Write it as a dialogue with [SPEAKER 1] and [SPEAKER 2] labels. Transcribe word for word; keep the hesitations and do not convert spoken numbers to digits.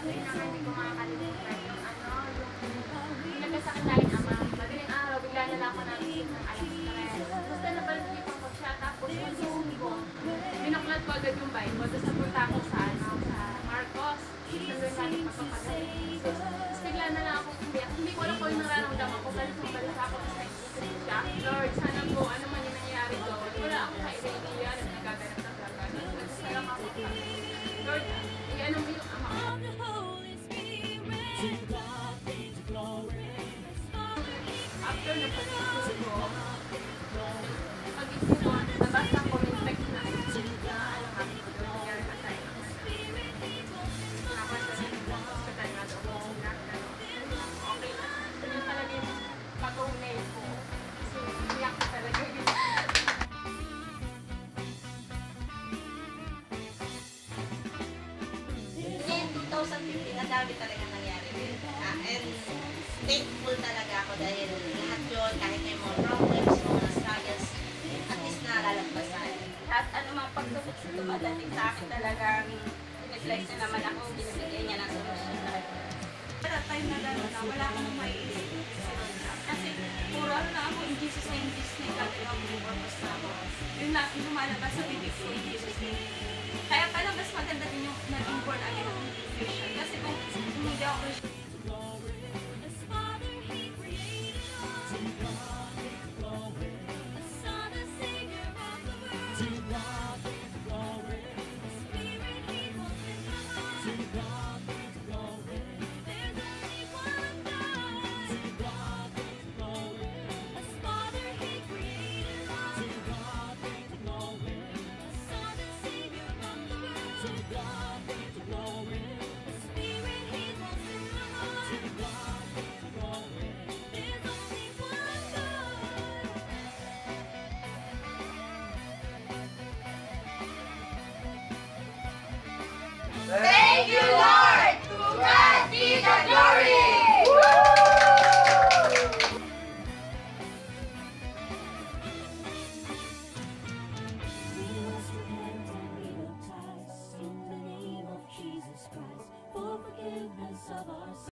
[SPEAKER 1] Ayun na nga, hindi ko makakalimutan yung ano, yung nagkasakit dahil ama. Madaling araw, bigla na lang ako nagising ng alas tres. Basta napaligipan ko siya, tapos yung suhong ko, binaklat ko agad yung bike ko. Tapos napunta ako sa, ano, sa Marcos. Nandun natin magpapagaling. Tapos bigla na lang ako kumiyak. Hindi ko alam kung yung nararamdaman ko. Galit ng galit ako. Tapos naisip ko siya, Lord, sana po, ano man yung nangyayari ko. Wala akong ka-idea na nagaganap ng gagawin. Basta lang ako, Lord, i-ano mo yung ama ko. After na pag-isip ko, pag-isip ko, nabasa ko yung text na na ano nga, nangyari na tayo. Nakakanta na yung hospital na doon. Okay na. Yun talaga yung pag-unay ko. Kasi iyak ko talaga yun.
[SPEAKER 2] In two thousand fifteen, ang dami talaga nangyari din. Ah, and thankful talaga ako dahil lahat yun, kahit may mga problems, mga struggles, at least nalalagpasan. At ano mga pagtubok sa dumadating sa akin talagang reflex na naman ako, binibigay niya ng solusyon lahat. At that time na gano'n na, wala akong maiisip. Kasi puro ano na ako, in Jesus name, Jesus name, gagawin ako yung purpose na ako. Yun na, yung lumalabas sa bibig ko, in Jesus name. Kaya pala mas maganda din yung naging born again ako Christian. Kasi kung hindi ako Christian,
[SPEAKER 3] Thank you, Lord! To God be the glory!